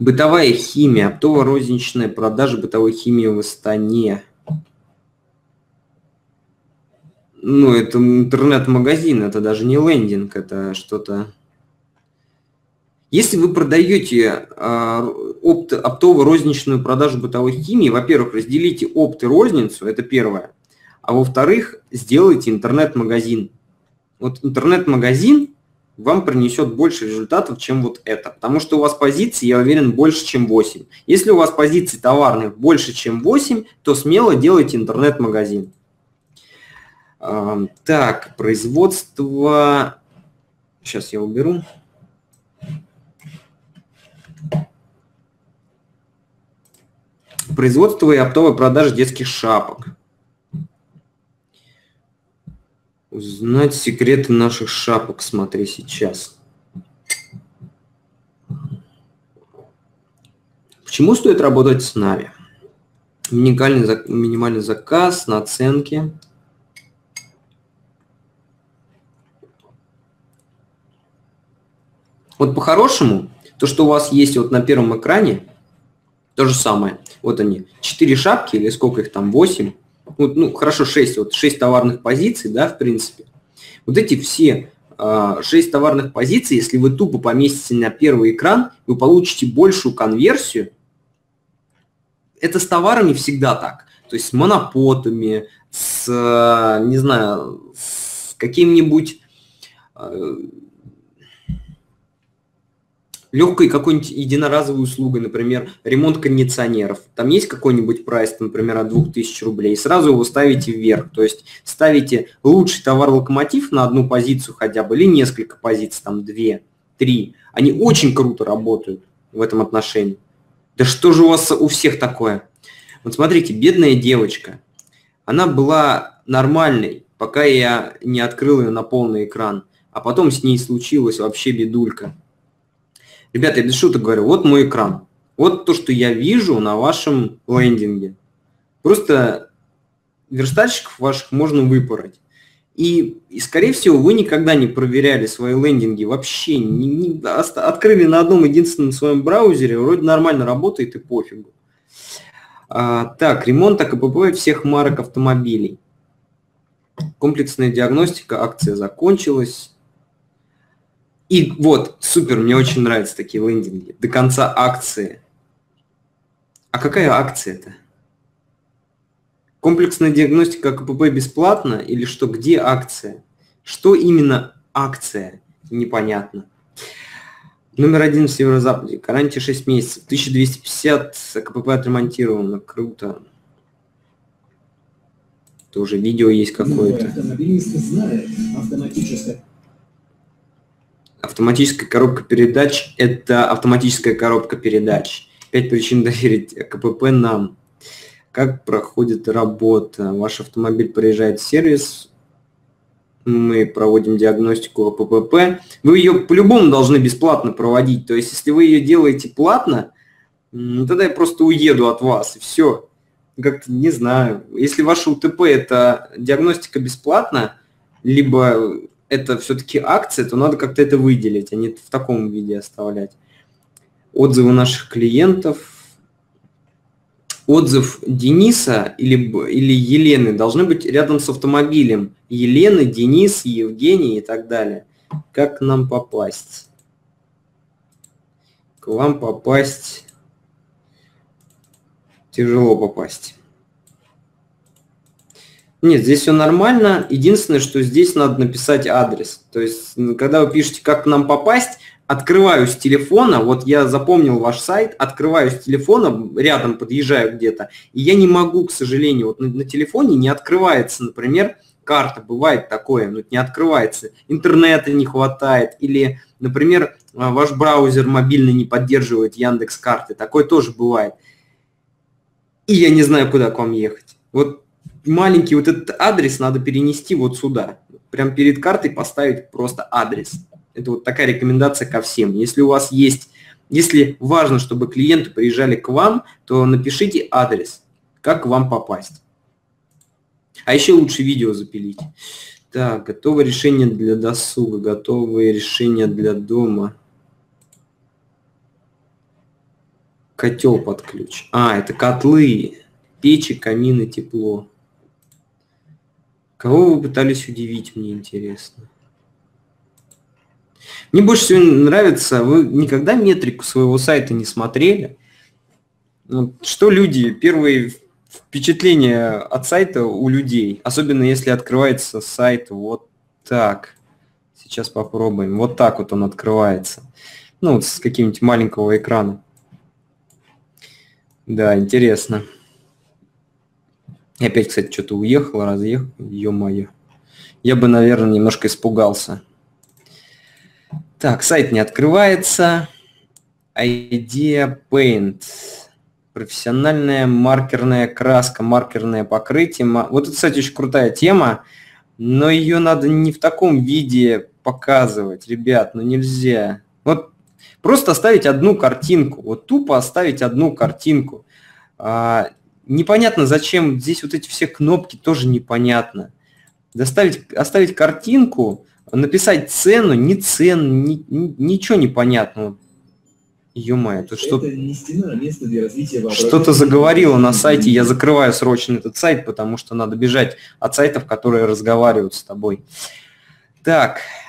Бытовая химия, оптово-розничная продажа бытовой химии в Астане. Ну, это интернет-магазин, это даже не лендинг, это что-то... Если вы продаете оптово-розничную продажу бытовой химии, во-первых, разделите опт и розницу, это первое. А во-вторых, сделайте интернет-магазин. Вот интернет-магазин вам принесет больше результатов, чем вот это. Потому что у вас позиций, я уверен, больше, чем 8. Если у вас позиций товарных больше, чем 8, то смело делайте интернет-магазин. Так, производство... Сейчас я уберу. Производство и оптовая продажа детских шапок. Узнать секреты наших шапок, смотри сейчас. Почему стоит работать с нами? Минимальный заказ, наценки. Вот по-хорошему, то, что у вас есть вот на первом экране, то же самое. Вот они, 4 шапки, или сколько их там, 8. Вот, ну, хорошо, 6. Вот 6 товарных позиций, да, в принципе. Вот эти все 6 товарных позиций, если вы тупо поместите на первый экран, вы получите большую конверсию. Это с товарами всегда так. То есть с монопотами, с, не знаю, с каким-нибудь... легкой какой-нибудь единоразовой услугой, например, ремонт кондиционеров. Там есть какой-нибудь прайс, например, от 2000 рублей, сразу его ставите вверх. То есть ставите лучший товар-локомотив на одну позицию хотя бы, или несколько позиций, там 2, 3. Они очень круто работают в этом отношении. Да что же у вас у всех такое? Вот смотрите, бедная девочка. Она была нормальной, пока я не открыл ее на полный экран. А потом с ней случилась вообще бедулька. Ребята, я без шуток говорю, вот мой экран. Вот то, что я вижу на вашем лендинге. Просто верстальщиков ваших можно выпороть. И скорее всего, вы никогда не проверяли свои лендинги вообще. Открыли на одном единственном своем браузере, вроде нормально работает и пофигу. Так, ремонт АКПП всех марок автомобилей. Комплексная диагностика, акция закончилась. И вот, супер, мне очень нравятся такие лендинги. До конца акции. А какая акция-то? Комплексная диагностика КПП бесплатно или что? Где акция? Что именно акция? Непонятно. Номер 1 в Северо-Западе. Гарантия 6 месяцев. 1250 КПП отремонтировано. Круто. Тоже видео есть какое-то. Автомобилисты знают автоматическое. Автоматическая коробка передач – это автоматическая коробка передач. 5 причин доверить КПП нам. Как проходит работа? Ваш автомобиль приезжает в сервис, мы проводим диагностику АПП. Вы ее по-любому должны бесплатно проводить. То есть, если вы ее делаете платно, тогда я просто уеду от вас, и все. Как-то не знаю. Если ваше УТП – это диагностика бесплатна, либо это все-таки акция, то надо как-то это выделить, а не в таком виде оставлять. Отзывы наших клиентов. Отзыв Дениса или Елены должны быть рядом с автомобилем. Елены, Денис, Евгений и так далее. Как к нам попасть? К вам попасть тяжело попасть. Нет, здесь все нормально. Единственное, что здесь надо написать адрес. То есть, когда вы пишете, как к нам попасть, открываю с телефона, вот я запомнил ваш сайт, открываю с телефона, рядом подъезжаю где-то, и я не могу, к сожалению, вот на телефоне не открывается, например, карта, бывает такое, но не открывается, интернета не хватает, или, например, ваш браузер мобильный не поддерживает Яндекс.Карты, такое тоже бывает. И я не знаю, куда к вам ехать. Вот маленький вот этот адрес надо перенести вот сюда, прям перед картой поставить просто адрес. Это вот такая рекомендация ко всем. Если у вас есть, если важно, чтобы клиенты приезжали к вам, то напишите адрес, как к вам попасть. А еще лучше видео запилить. Так, готовое решение для досуга, готовые решения для дома. Котел под ключ. А, это котлы, печи, камины, тепло. Кого вы пытались удивить, мне интересно. Мне больше всего нравится, вы никогда метрику своего сайта не смотрели? Вот что люди, первые впечатления от сайта у людей, особенно если открывается сайт вот так. Сейчас попробуем. Вот так вот он открывается. Ну, вот с каким-нибудь маленького экрана. Да, интересно. И опять, кстати, что-то уехало, разъехало. Ё-моё. Я бы, наверное, немножко испугался. Так, сайт не открывается. Idea Paint. Профессиональная маркерная краска, маркерное покрытие. Вот это, кстати, очень крутая тема, но ее надо не в таком виде показывать, ребят, ну нельзя. Вот просто оставить одну картинку, вот тупо оставить одну картинку. Непонятно, зачем здесь вот эти все кнопки, тоже непонятно. Оставить картинку, написать цену, не цену, ничего не понятно. Ё-моё, тут что-то заговорило на сайте, я закрываю срочно этот сайт, потому что надо бежать от сайтов, которые разговаривают с тобой. Так.